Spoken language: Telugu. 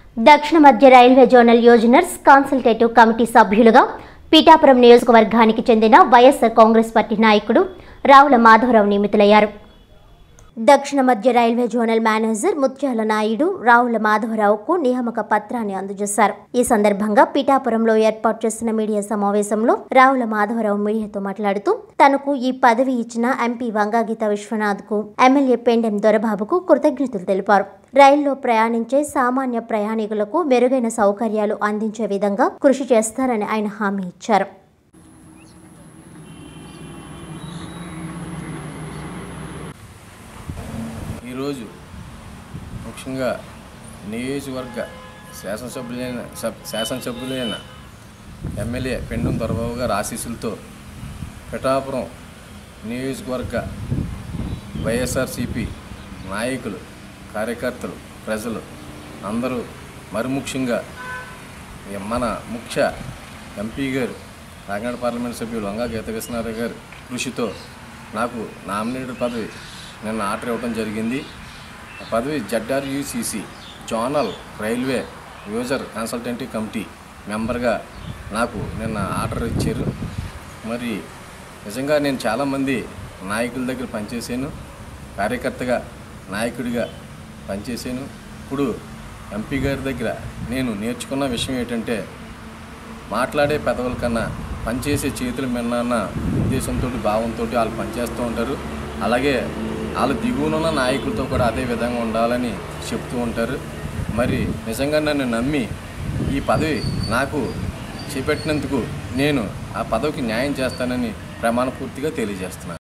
దక్షిణ మధ్య railway zonal users consultative committee సభ్యులుగా పీఠాపురం నియోజకవర్గానికి చెందిన వైఎస్ఆర్ కాంగ్రెస్ పార్టీ నాయకుడు రావుల మాధవరావు నియమితులయ్యారు. దక్షిణ మధ్య రైల్వే జోనల్ మేనేజర్ ముత్యాల నాయుడు రావుల మాధవరావుకు నియామక పత్రాన్ని అందజేశారు. ఈ సందర్భంగా పీఠాపురంలో ఏర్పాటు చేసిన మీడియా సమావేశంలో రావుల మాధవరావు మీడియాతో మాట్లాడుతూ తనకు ఈ పదవి ఇచ్చిన ఎంపీ వంగాగీత విశ్వనాథ్కు, ఎమ్మెల్యే పెండెం దొరబాబుకు కృతజ్ఞతలు తెలిపారు. రైల్లో ప్రయాణించే సామాన్య ప్రయాణికులకు మెరుగైన సౌకర్యాలు అందించే విధంగా కృషి చేస్తారని ఆయన హామీ ఇచ్చారు. ఈరోజు ముఖ్యంగా నియోజకవర్గ శాసనసభ్యులైన ఎమ్మెల్యే పెండెం దొరబాబు గారి ఆశీస్సులతో పిఠాపురం నియోజకవర్గ వైఎస్ఆర్సీపీ నాయకులు, కార్యకర్తలు, ప్రజలు అందరూ మరి ముఖ్యంగా మన ముఖ్య ఎంపీ గారు కాకినాడ పార్లమెంట్ సభ్యులు వంగాగీత విశ్వనాథ్ గారి కృషితో నాకు నామినేటెడ్ పదవి నిన్న ఆర్డర్ ఇవ్వడం జరిగింది. ఆ పదవి ZRUCC zonal railway user consultative committee మెంబర్గా నాకు నిన్న ఆర్డర్ ఇచ్చారు. మరి నిజంగా నేను చాలామంది నాయకుల దగ్గర పనిచేశాను, కార్యకర్తగా నాయకుడిగా పనిచేశాను. ఇప్పుడు ఎంపీ గారి దగ్గర నేను నేర్చుకున్న విషయం ఏంటంటే మాట్లాడే పెదవుల కన్నా పనిచేసే చేతుల మిన్న ఉద్దేశంతో, భావంతో వాళ్ళు పనిచేస్తూ ఉంటారు. అలాగే వాళ్ళు దిగువనున్న నాయకులతో కూడా అదే విధంగా ఉండాలని చెప్తూ ఉంటారు. మరి నిజంగా నన్ను నమ్మి ఈ పదవి నాకు చేపట్టినందుకు నేను ఆ పదవికి న్యాయం చేస్తానని ప్రమాణపూర్తిగా తెలియజేస్తున్నాను.